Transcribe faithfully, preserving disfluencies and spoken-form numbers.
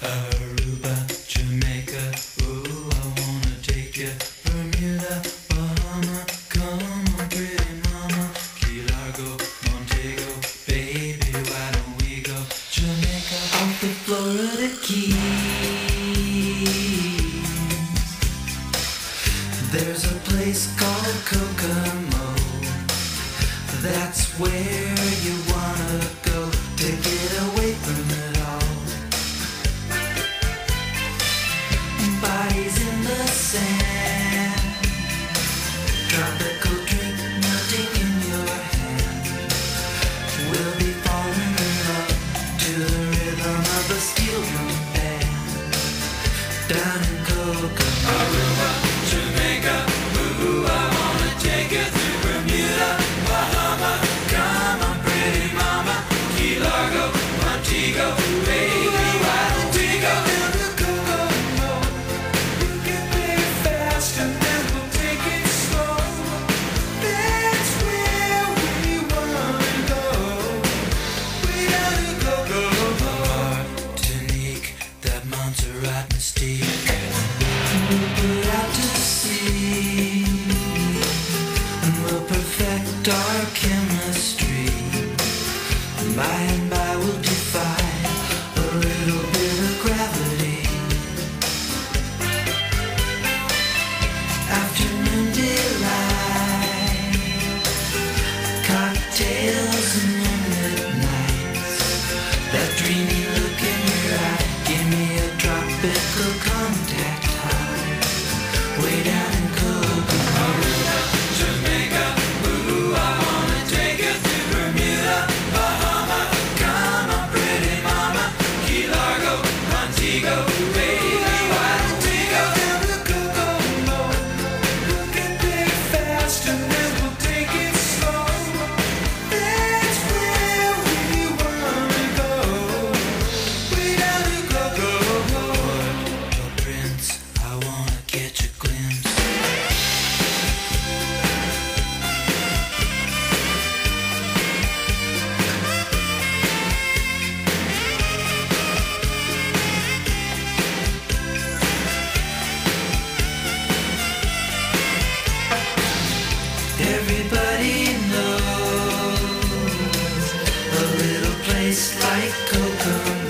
Aruba, Jamaica, ooh, I wanna take ya. Bermuda, Bahama, come on, pretty mama. Key Largo, Montego, baby, why don't we go? Jamaica, off the Florida Keys. There's a place called Kokomo. That's where you wanna go to get away from it all. Bodies in the sand, tropical drink melting in your hand. We'll be falling in love to the rhythm of a steel drum band. Down in Kokomo, Aruba, Jamaica, ooh, I wanna take you through Bermuda, Bahama, come on, pretty mama. Key Largo, Montego, baby, why don't we go down to Kokomo? We'll get there fast and then we'll take it slow. That's where we wanna go. We gotta go, go, go. Martinique, that Montserrat mystique. We'll put out to sea and we'll perfect our chemistry. By and by we'll defy a little bit of gravity. Afternoon delight, cocktails and moonlit nights. That dreamy look in your eye, give me a tropical contact high. Way down in Kokomo, Jamaica, ooh, I wanna take you through Bermuda, Bahama, come on, pretty mama. Key Largo, Montego, baby, why don't we go down to Kokomo? We'll get there fast and then we'll take it slow. That's where we wanna go. We gotta go, go, go. Oh, Prince, I wanna catch a glimpse. Everybody knows a little place like Kokomo.